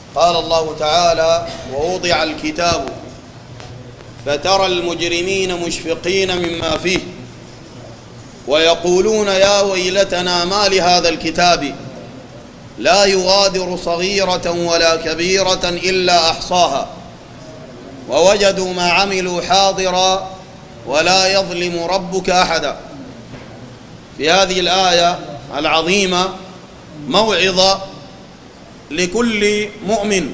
قال الله تعالى: ووضع الكتاب فترى المجرمين مشفقين مما فيه ويقولون يا ويلتنا ما لهذا الكتاب لا يغادر صغيرة ولا كبيرة إلا أحصاها ووجدوا ما عملوا حاضرا ولا يظلم ربك أحدا. في هذه الآية العظيمة موعظة لكل مؤمن،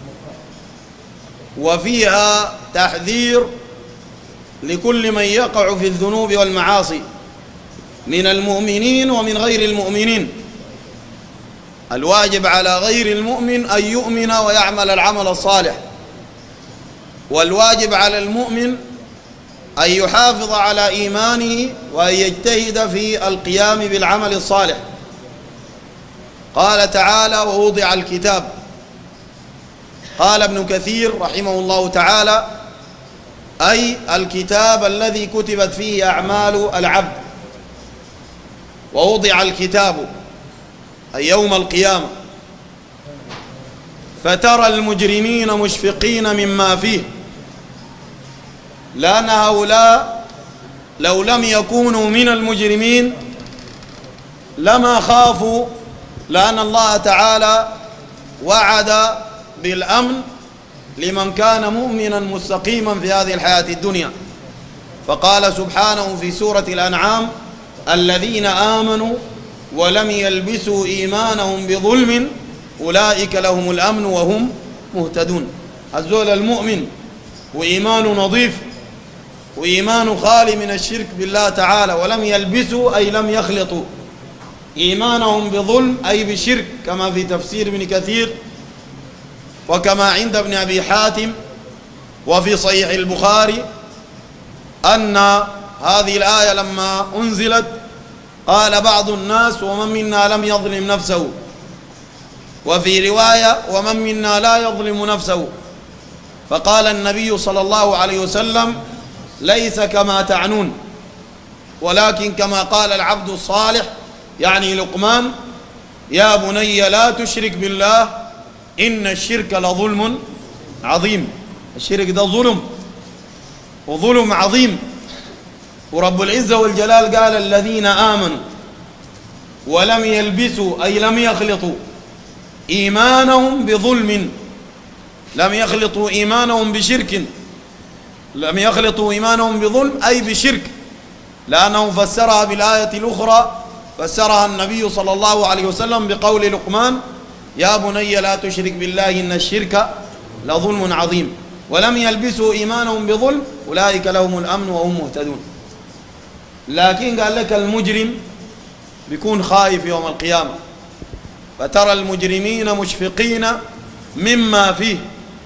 وفيها تحذير لكل من يقع في الذنوب والمعاصي من المؤمنين ومن غير المؤمنين. الواجب على غير المؤمن أن يؤمن ويعمل العمل الصالح، والواجب على المؤمن أن يحافظ على إيمانه وأن يجتهد في القيام بالعمل الصالح. قال تعالى: ووضع الكتاب. قال ابن كثير رحمه الله تعالى: أي الكتاب الذي كتبت فيه أعمال العبد. ووضع الكتاب أي يوم القيامة، فترى المجرمين مشفقين مما فيه، لأن هؤلاء لو لم يكونوا من المجرمين لما خافوا، لأن الله تعالى وعد بالأمن لمن كان مؤمنا مستقيما في هذه الحياة الدنيا. فقال سبحانه في سورة الأنعام: الذين آمنوا ولم يلبسوا إيمانهم بظلم أولئك لهم الأمن وهم مهتدون. الزول المؤمن وإيمانه نظيف وإيمانه خالي من الشرك بالله تعالى، ولم يلبسوا أي لم يخلطوا إيمانهم بظلم أي بشرك، كما في تفسير ابن كثير وكما عند ابن أبي حاتم وفي صحيح البخاري أن هذه الآية لما أنزلت قال بعض الناس: ومن منا لم يظلم نفسه، وفي رواية: ومن منا لا يظلم نفسه. فقال النبي صلى الله عليه وسلم: ليس كما تعنون، ولكن كما قال العبد الصالح يعني لقمان: يا بني لا تشرك بالله إن الشرك لظلم عظيم. الشرك ده ظلم، وظلم عظيم. ورب العزة والجلال قال: الذين آمنوا ولم يلبسوا أي لم يخلطوا إيمانهم بظلم، لم يخلطوا إيمانهم بشرك، لم يخلطوا إيمانهم بظلم أي بشرك، لأنه فسرها بالآية الأخرى، فسرها النبي صلى الله عليه وسلم بقول لقمان: يا بني لا تشرك بالله إن الشرك لظلم عظيم. ولم يلبسوا إيمانهم بظلم أولئك لهم الأمن وهم مهتدون. لكن قال لك المجرم بيكون خايف يوم القيامة. فترى المجرمين مشفقين مما فيه.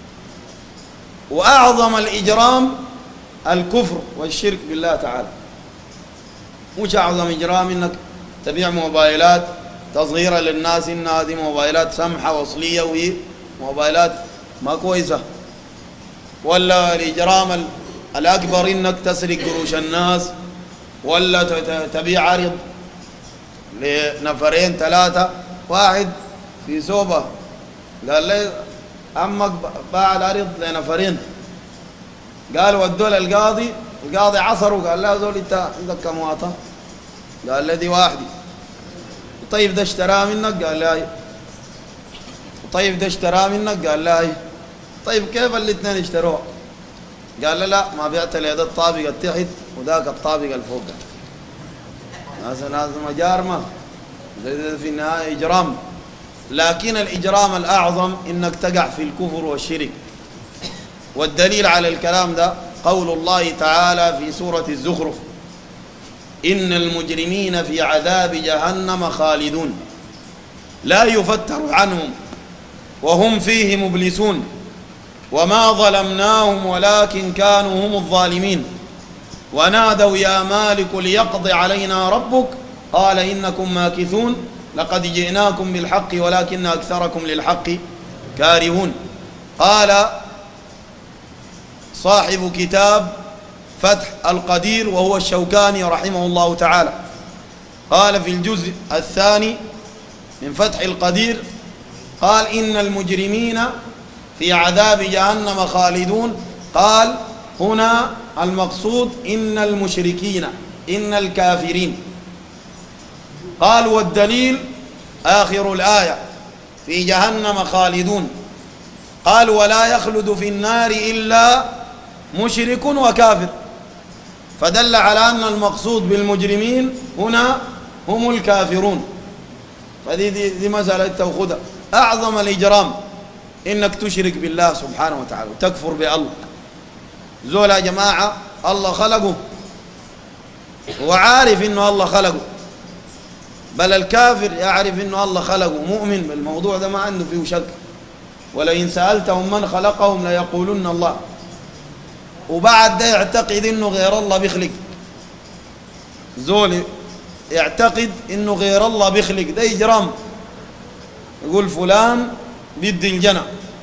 وأعظم الإجرام الكفر والشرك بالله تعالى. مش أعظم إجرام إنك تبيع موبايلات تصغيرا للناس إن هذه موبايلات سمحة وصلية وهي موبايلات ما كويسة، ولا الإجرام الأكبر إنك تسرق قروش الناس، ولا تبيع عرض لنفرين ثلاثة. واحد في سوبة قال لي عمك باع العرض لنفرين، قال ودوا للقاضي، القاضي عصره قال له: زول انت عندك كم واطة؟ قال له: دي واحدة. طيب ده اشتراه منك؟ قال لا. طيب ده اشتراه منك؟ قال لا. طيب كيف الاثنين اشتروه؟ قال له: لا، ما بعت لي ده الطابق التحت وذاك الطابق الفوق. ناس مجارمة في النهاية إجرام. لكن الإجرام الأعظم إنك تقع في الكفر والشرك. والدليل على الكلام ده قول الله تعالى في سورة الزخرف: إن المجرمين في عذاب جهنم خالدون لا يفتر عنهم وهم فيه مبلسون وما ظلمناهم ولكن كانوا هم الظالمين ونادوا يا مالك ليقضي علينا ربك قال إنكم ماكثون لقد جئناكم بالحق ولكن أكثركم للحق كارهون. قال صاحب كتاب فتح القدير وهو الشوكاني رحمه الله تعالى، قال في الجزء الثاني من فتح القدير: قال إن المجرمين في عذاب جهنم خالدون. قال هنا المقصود إن المشركين، إن الكافرين. قال والدليل آخر الآية في جهنم خالدون. قال ولا يخلد في النار إلا مشرك وكافر، فدل على أن المقصود بالمجرمين هنا هم الكافرون. فدي مسألة تأخذها. أعظم الإجرام إنك تشرك بالله سبحانه وتعالى وتكفر بالله. زول يا جماعة الله خلقه وعارف إنه الله خلقه، بل الكافر يعرف إنه الله خلقه، مؤمن بالموضوع ده ما عنده فيه شك. ولئن سألتهم من خلقهم ليقولن الله. وبعد ده يعتقد إنه غير الله بيخلق. زول يعتقد إنه غير الله بيخلق، ده إجرام. يقول فلان بدي الجنة،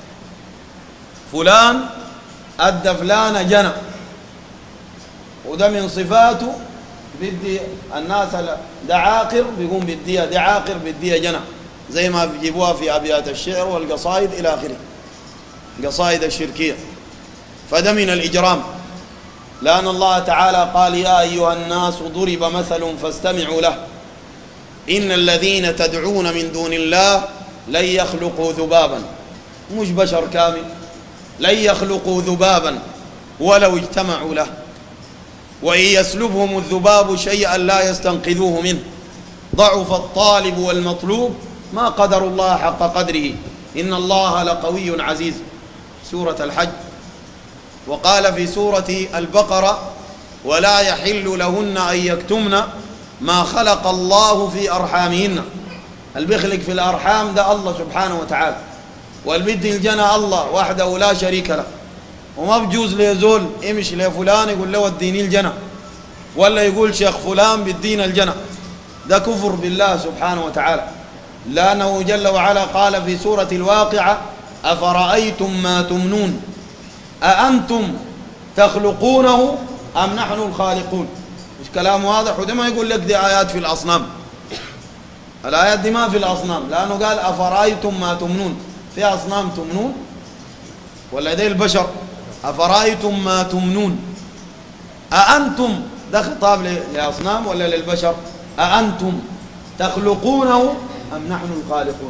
فلان أدى فلان جنة، وده من صفاته. بدي الناس ده عاقر بيقوم بديها، ده عاقر بديها جنة، زي ما بيجيبوها في أبيات الشعر والقصائد إلى آخره، قصائد الشركية. فده من الإجرام، لأن الله تعالى قال يا أيها الناس ضرب مثل فاستمعوا له إن الذين تدعون من دون الله لن يخلقوا ذبابا، مش بشر كامل، لن يخلقوا ذبابا ولو اجتمعوا له وإن يسلبهم الذباب شيئا لا يستنقذوه منه ضعف الطالب والمطلوب ما قدر الله حق قدره إن الله لقوي عزيز. سورة الحج. وقال في سورة البقرة ولا يحل لهن أن يكتمن ما خلق الله في أرحامهن. البخلق في الأرحام ده الله سبحانه وتعالى، والبد الجنة الله وحده لا شريك له. وما بجوز ليزول امشي لفلان يقول له اديني الجنة، ولا يقول شيخ فلان بدينا الجنة، ده كفر بالله سبحانه وتعالى. لأنه جل وعلا قال في سورة الواقعة أفرأيتم ما تمنون أأنتم تخلقونه أم نحن الخالقون. مش كلام واضح؟ وده ما يقول لك دي آيات في الأصنام، الآيات دي ما في الأصنام، لأنه قال أفرأيتم ما تمنون. في أصنام تمنون ولا دي البشر؟ أفرأيتم ما تمنون أأنتم، ده خطاب لأصنام ولا للبشر؟ أأنتم تخلقونه أم نحن الخالقون.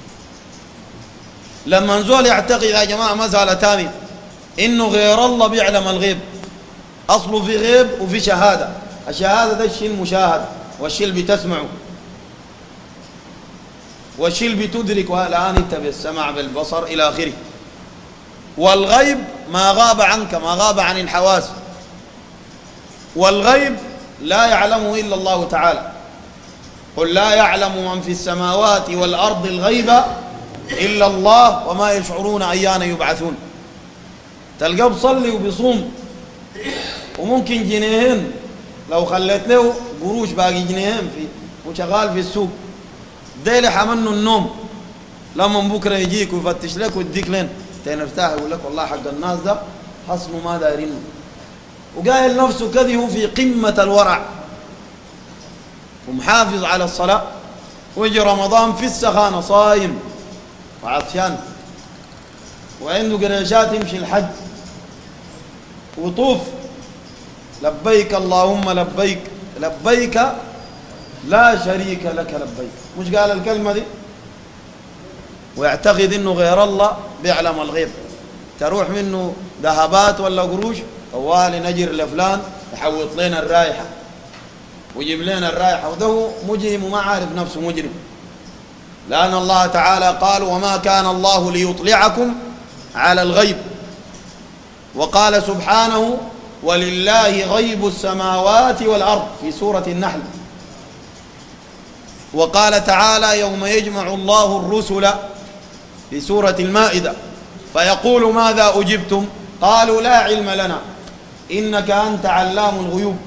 لما نزول يعتقد يا جماعة مسألة تانية إنه غير الله بيعلم الغيب. أصله في غيب وفي شهادة. الشهادة ده الشيء المشاهد والشيء اللي بتسمعه والشيء اللي بتدرك، والآن أنت بالسمع بالبصر إلى آخره. والغيب ما غاب عنك، ما غاب عن الحواس. والغيب لا يعلمه إلا الله تعالى. قل لا يعلم من في السماوات والأرض الغيب إلا الله وما يشعرون أيان يبعثون. تلقاه بصلي وبيصوم وممكن جنيهين لو خليت له قروش باقي جنيهين في وشغال في السوق، ديلح منه النوم. لما بكره يجيك ويفتش لك ويديك لين تنفتح يقول لك والله حق الناس ده حصنوا ما دايرينه، وقايل نفسه كذي هو في قمة الورع ومحافظ على الصلاة، ويجي رمضان في السخانة صايم وعطشان وعنده قريشات يمشي الحج وطوف لبيك اللهم لبيك لبيك لا شريك لك لبيك. مش قال الكلمة دي؟ ويعتقد انه غير الله بيعلم الغيب. تروح منه ذهبات ولا قروش طوالي نجر لفلان يحوط لنا الرائحة ويجيب لنا الرائحة، وده مجرم وما عارف نفسه مجرم. لأن الله تعالى قال وما كان الله ليطلعكم على الغيب. وقال سبحانه ولله غيب السماوات والأرض في سورة النحل. وقال تعالى يوم يجمع الله الرسل في سورة المائدة فيقول ماذا أجبتم قالوا لا علم لنا إنك أنت علام الغيوب.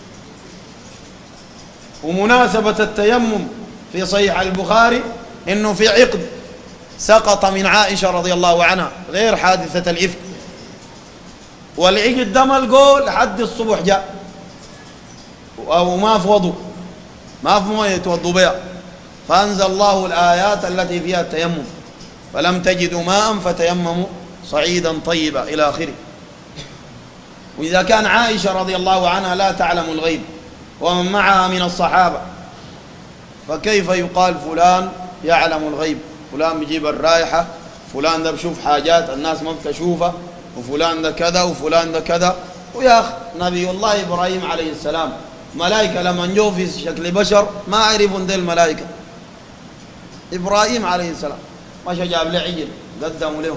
ومناسبة التيمم في صحيح البخاري إنه في عقد سقط من عائشة رضي الله عنها غير حادثة الإفك، والعقد ده ملقوه لحد الصبح جاء أو ما في وضوء، ما في مويه يتوضوا بها، فأنزل الله الآيات التي فيها التيمم فلم تجدوا ماء فتيمموا صعيدا طيبا إلى آخره. وإذا كان عائشة رضي الله عنها لا تعلم الغيب ومن معها من الصحابة، فكيف يقال فلان يعلم الغيب؟ فلان بيجيب الرائحة، فلان ده بشوف حاجات الناس ما بتشوفها، وفلان ده كذا وفلان ده كذا. ويا أخي نبي الله إبراهيم عليه السلام ملائكة لما جو في شكل بشر ما عرفوا دي الملائكة. إبراهيم عليه السلام ما جاب له عجل قدموا لهم.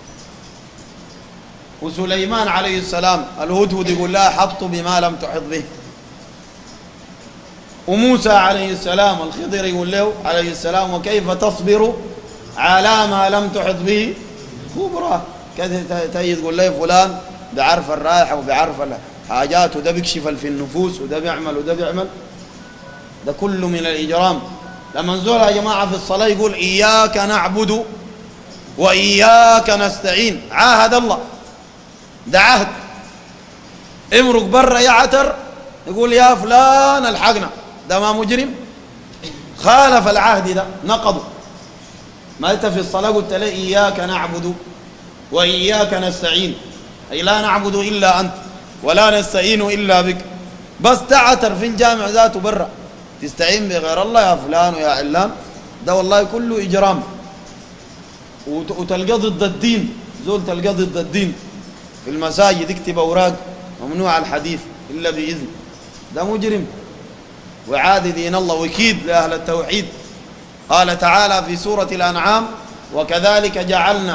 وسليمان عليه السلام الهدهد يقول لا حط بما لم تحط به. وموسى عليه السلام الخضر يقول له عليه السلام وكيف تصبر على ما لم تحط به خبرة. كذا تقول له فلان بيعرف الرائحة وبيعرف الحاجات، وده بيكشف في النفوس، وده بيعمل وده بيعمل. ده كله من الإجرام. لما نزول يا جماعة في الصلاة يقول إياك نعبد وإياك نستعين، عاهد الله، ده عهد. امرق برا يعتر يقول يا فلان الحقنا، ده ما مجرم؟ خالف العهد، ده نقضه. ما انت في الصلاة قلت له إياك نعبد وإياك نستعين، أي لا نعبد إلا أنت ولا نستعين إلا بك. بس تعتر في الجامع ذاته برا تستعين بغير الله يا فلان ويا علان، ده والله كله إجرام. وتلقى ضد الدين، زول تلقى ضد الدين في المساجد يكتب أوراق ممنوع الحديث إلا بإذن، ده مجرم وعادي دين الله وكيد لأهل التوحيد. قال تعالى في سورة الأنعام وكذلك جعلنا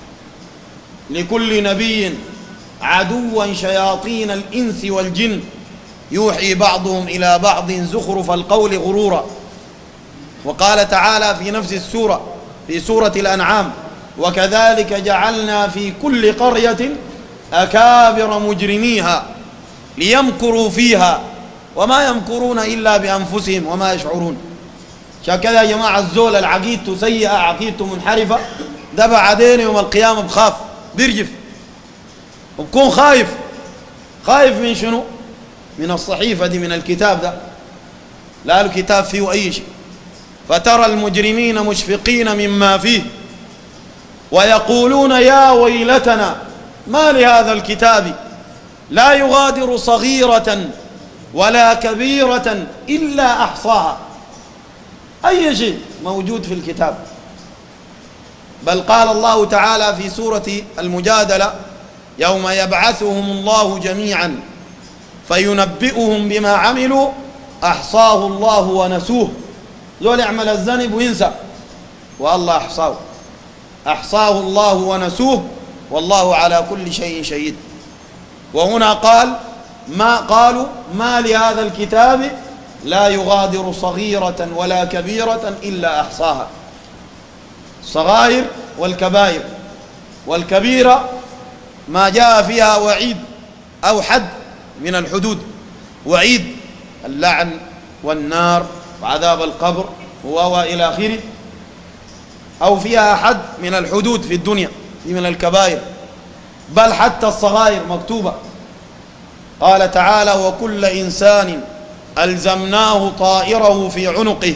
لكل نبي عدوا شياطين الإنس والجن يوحي بعضهم إلى بعض زخرف القول غرورا. وقال تعالى في نفس السورة في سورة الأنعام وكذلك جعلنا في كل قرية أكابر مجرميها ليمكروا فيها وما يمكرون إلا بأنفسهم وما يشعرون. شكذا يا جماعة الزول العقيدته سيئة، عقيدته منحرفة، ده بعدين يوم القيامة بخاف بيرجف وبكون خايف. خايف من شنو؟ من الصحيفة دي، من الكتاب ده، لا الكتاب فيه أي شيء. فترى المجرمين مشفقين مما فيه ويقولون يا ويلتنا ما لهذا الكتاب لا يغادر صغيرة ولا كبيرة إلا أحصاها. أي شيء موجود في الكتاب. بل قال الله تعالى في سورة المجادلة يوم يبعثهم الله جميعا فينبئهم بما عملوا أحصاه الله ونسوه. ذول يعمل الذنب وينسى والله أحصاه، أحصاه الله ونسوه والله على كل شيء شهيد. وهنا قالوا ما لهذا الكتاب لا يغادر صغيرة ولا كبيرة إلا أحصاها. الصغائر والكبائر، والكبيرة ما جاء فيها وعيد أو حد من الحدود، وعيد اللعن والنار وعذاب القبر وإلى آخره، أو فيها حد من الحدود في الدنيا، دي من الكبائر. بل حتى الصغائر مكتوبة. قال تعالى وكل إنسان ألزمناه طائره في عنقه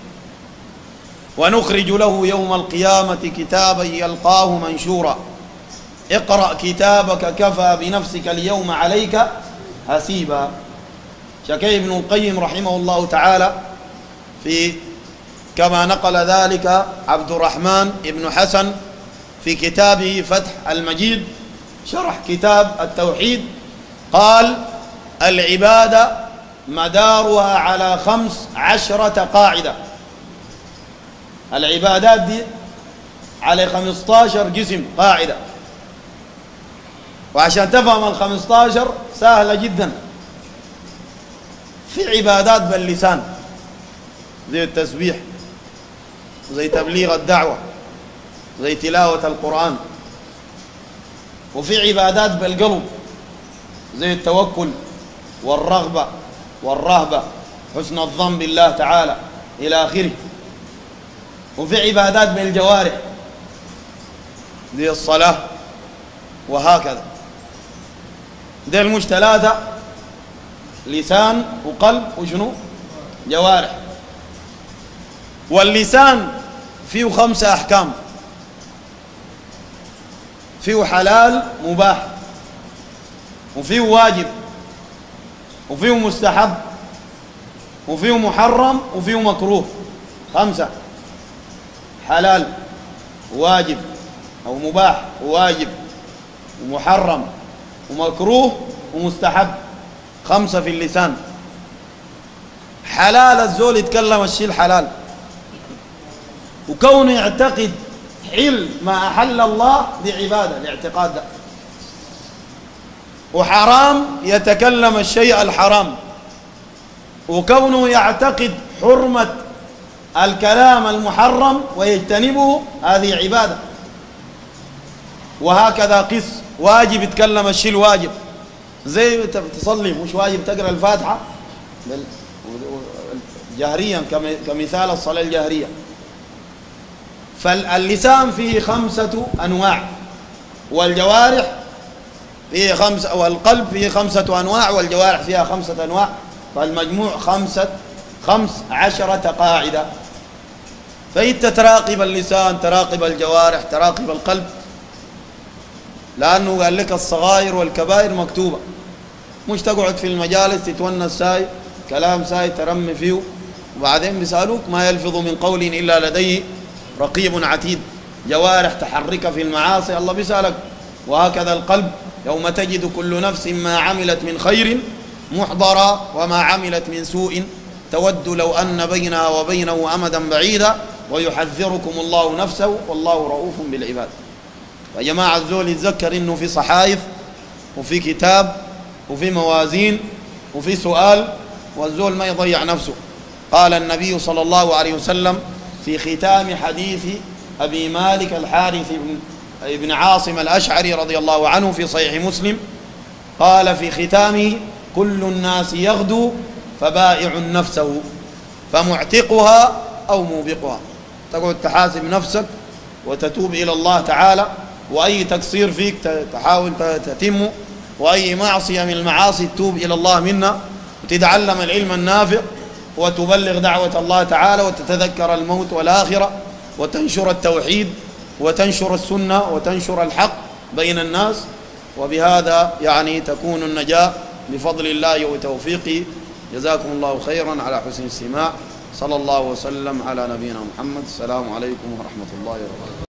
ونخرج له يوم القيامة كتابا يلقاه منشورا اقرأ كتابك كفى بنفسك اليوم عليك حسيبا. شكي ابن القيم رحمه الله تعالى في كما نقل ذلك عبد الرحمن بن حسن في كتابه فتح المجيد شرح كتاب التوحيد، قال العبادة مدارها على 15 قاعدة. العبادات دي على 15 قسم قاعدة، وعشان تفهم ال15 سهلة جدا. في عبادات باللسان زي التسبيح، زي تبليغ الدعوة، زي تلاوة القرآن. وفي عبادات بالقلب زي التوكل والرغبة والرهبة، حسن الظن بالله تعالى إلى آخره. وفي عبادات بالجوارح زي الصلاة وهكذا. دي المش 3: لسان وقلب وشنو؟ جوارح. واللسان فيه 5 أحكام. فيه حلال مباح، وفيه واجب، وفيه مستحب، وفيه محرم، وفيه مكروه. 5: حلال، واجب أو مباح، وواجب، ومحرم، ومكروه، ومستحب. 5 في اللسان. حلال الزول يتكلم الشيء الحلال، وكونه يعتقد حل ما أحل الله دي عبادة، الاعتقاد ده. وحرام يتكلم الشيء الحرام، وكونه يعتقد حرمة الكلام المحرم ويجتنبه هذه عبادة. وهكذا قس. واجب يتكلم الشيء الواجب، زي تصلي مش واجب تقرأ الفاتحة جهريا كمثال الصلاة الجهرية. فاللسان فيه 5 أنواع، والجوارح فيه 5، والقلب فيه 5 أنواع، والجوارح فيها 5 أنواع. فالمجموع 15 قاعدة. فأنت تراقب اللسان، تراقب الجوارح، تراقب القلب، لأنه قال لك الصغائر والكبائر مكتوبة. مش تقعد في المجالس تتونس ساي كلام ساي ترمي فيه، وبعدين بيسألوك ما يلفظ من قول إلا لديه رقيب عتيد. جوارح تحرك في المعاصي الله بيسألك. وهكذا القلب، يوم تجد كل نفس ما عملت من خير محضرا وما عملت من سوء تود لو أن بينها وبينه أمدا بعيدا ويحذركم الله نفسه والله رؤوف بالعباد. يا جماعة الزول يتذكر إنه في صحائف وفي كتاب وفي موازين وفي سؤال، والزول ما يضيع نفسه. قال النبي صلى الله عليه وسلم في ختام حديث أبي مالك الحارث بن عاصم الأشعري رضي الله عنه في صحيح مسلم، قال في ختامه: كل الناس يغدو فبائع نفسه فمعتقها أو موبقها. تقعد تحاسب نفسك وتتوب إلى الله تعالى، وأي تقصير فيك تحاول تتمه، وأي معصية من المعاصي تتوب إلى الله منها، وتتعلم العلم النافع، وتبلغ دعوة الله تعالى، وتتذكر الموت والآخرة، وتنشر التوحيد، وتنشر السنة، وتنشر الحق بين الناس. وبهذا يعني تكون النجاة بفضل الله وتوفيقه. جزاكم الله خيرا على حسن الاستماع. صلى الله وسلم على نبينا محمد. السلام عليكم ورحمة الله وبركاته.